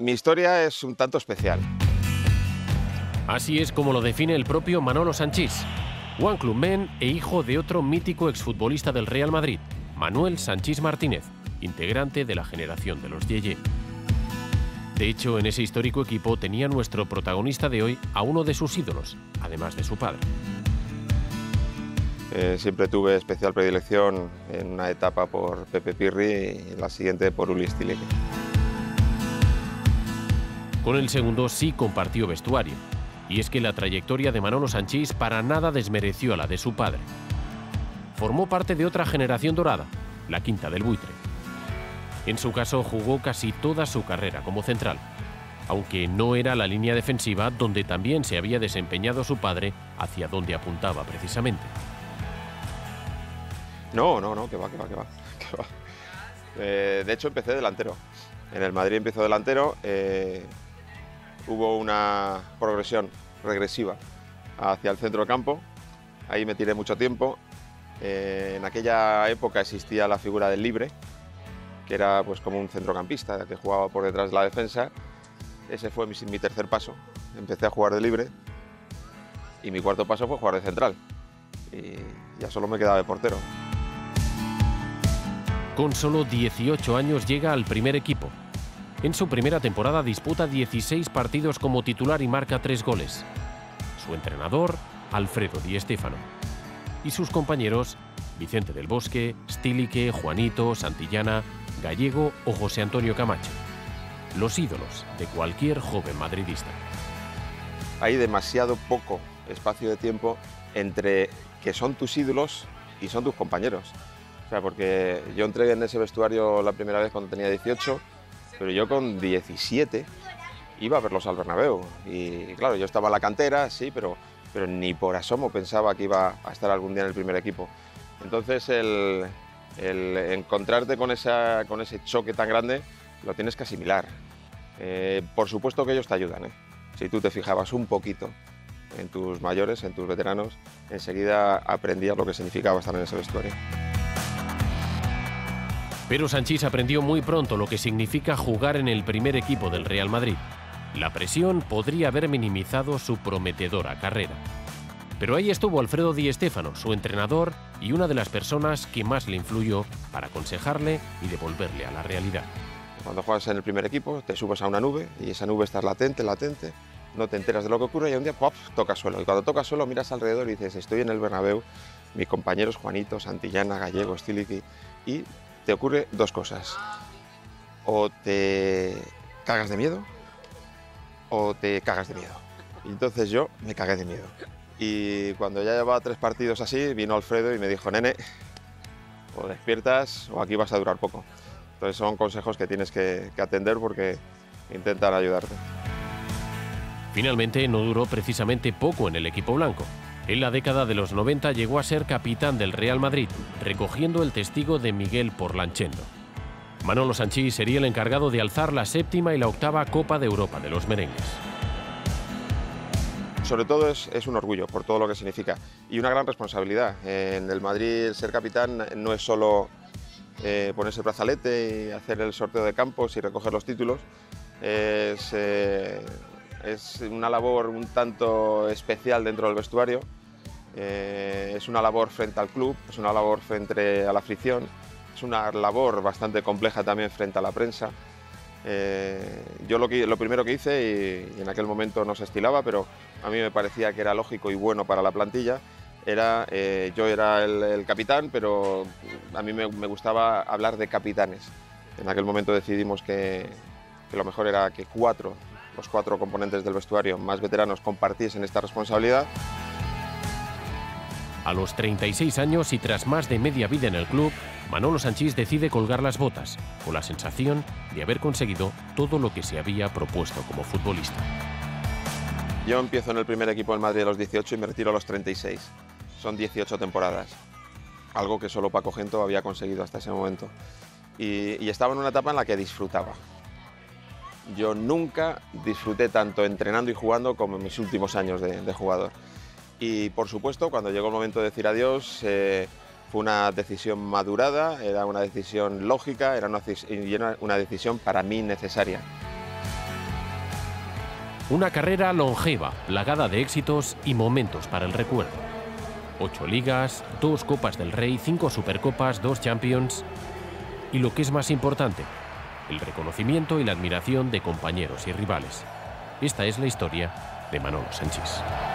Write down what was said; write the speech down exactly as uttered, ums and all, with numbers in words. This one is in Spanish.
Mi historia es un tanto especial. Así es como lo define el propio Manolo Sanchís, One Club Man e hijo de otro mítico exfutbolista del Real Madrid, Manuel Sanchís Martínez, integrante de la generación de los Yeye. De hecho, en ese histórico equipo tenía nuestro protagonista de hoy a uno de sus ídolos, además de su padre. Eh, siempre tuve especial predilección en una etapa por Pepe Pirri y en la siguiente por Uli Stilicki. Con el segundo sí compartió vestuario, y es que la trayectoria de Manolo Sanchís para nada desmereció a la de su padre. Formó parte de otra generación dorada, la quinta del buitre. En su caso jugó casi toda su carrera como central, aunque no era la línea defensiva donde también se había desempeñado su padre, hacia donde apuntaba precisamente. No, no, no, que va, que va, que va. Que va. Eh, de hecho, empecé delantero. En el Madrid empezó delantero. Eh, hubo una progresión regresiva hacia el centro del campo. Ahí me tiré mucho tiempo. Eh, en aquella época existía la figura del libre, que era pues como un centrocampista que jugaba por detrás de la defensa. Ese fue mi, mi tercer paso. Empecé a jugar de libre y mi cuarto paso fue jugar de central. Y ya solo me quedaba de portero. Con solo dieciocho años llega al primer equipo. En su primera temporada disputa dieciséis partidos como titular y marca tres goles. Su entrenador, Alfredo Di Stéfano. Y sus compañeros, Vicente del Bosque, Stilicki, Juanito, Santillana, Gallego o José Antonio Camacho. Los ídolos de cualquier joven madridista. Hay demasiado poco espacio de tiempo entre que son tus ídolos y son tus compañeros. O sea, porque yo entré en ese vestuario la primera vez cuando tenía dieciocho, pero yo con diecisiete iba a verlos al Bernabéu. Y claro, yo estaba en la cantera, sí, pero, pero ni por asomo pensaba que iba a estar algún día en el primer equipo. Entonces el, el encontrarte con, esa, con ese choque tan grande lo tienes que asimilar. Eh, por supuesto que ellos te ayudan, ¿eh? Si tú te fijabas un poquito en tus mayores, en tus veteranos, enseguida aprendías lo que significaba estar en ese vestuario. Pero Sanchís aprendió muy pronto lo que significa jugar en el primer equipo del Real Madrid. La presión podría haber minimizado su prometedora carrera. Pero ahí estuvo Alfredo Di Stéfano, su entrenador y una de las personas que más le influyó para aconsejarle y devolverle a la realidad. Cuando juegas en el primer equipo, te subes a una nube y esa nube está latente, latente, no te enteras de lo que ocurre y un día ¡pop!, tocas suelo. Y cuando tocas suelo miras alrededor y dices, estoy en el Bernabéu, mis compañeros Juanito, Santillana, Gallego, Stilicki, y te ocurre dos cosas. O te cagas de miedo o te cagas de miedo. Y entonces yo me cagué de miedo. Y cuando ya llevaba tres partidos así, vino Alfredo y me dijo, nene, o despiertas o aquí vas a durar poco. Entonces son consejos que tienes que, que atender porque intentan ayudarte. Finalmente no duró precisamente poco en el equipo blanco. En la década de los noventa llegó a ser capitán del Real Madrid, recogiendo el testigo de Miguel Porlanchendo. Manolo Sanchís sería el encargado de alzar la séptima y la octava Copa de Europa de los merengues. Sobre todo es, es un orgullo por todo lo que significa y una gran responsabilidad. En el Madrid ser capitán no es solo eh, ponerse el brazalete y hacer el sorteo de campos y recoger los títulos. Es, eh, es una labor un tanto especial dentro del vestuario. Eh, es una labor frente al club, es una labor frente a la afición, es una labor bastante compleja también frente a la prensa. Eh, yo lo, que, lo primero que hice, y, y en aquel momento no se estilaba, pero a mí me parecía que era lógico y bueno para la plantilla, era, eh, yo era el, el capitán, pero a mí me, me gustaba hablar de capitanes. En aquel momento decidimos que, que lo mejor era que cuatro, los cuatro componentes del vestuario más veteranos compartiesen esta responsabilidad. A los treinta y seis años y tras más de media vida en el club, Manolo Sanchís decide colgar las botas, con la sensación de haber conseguido todo lo que se había propuesto como futbolista. Yo empiezo en el primer equipo del Madrid a los dieciocho y me retiro a los treinta y seis. Son dieciocho temporadas, algo que solo Paco Gento había conseguido hasta ese momento. Y, y estaba en una etapa en la que disfrutaba. Yo nunca disfruté tanto entrenando y jugando como en mis últimos años de, de jugador. Y por supuesto, cuando llegó el momento de decir adiós, eh, fue una decisión madurada, era una decisión lógica, era una, y era una decisión para mí necesaria. Una carrera longeva, plagada de éxitos y momentos para el recuerdo. Ocho ligas, dos Copas del Rey, cinco Supercopas, dos Champions. Y lo que es más importante, el reconocimiento y la admiración de compañeros y rivales. Esta es la historia de Manolo Sanchís.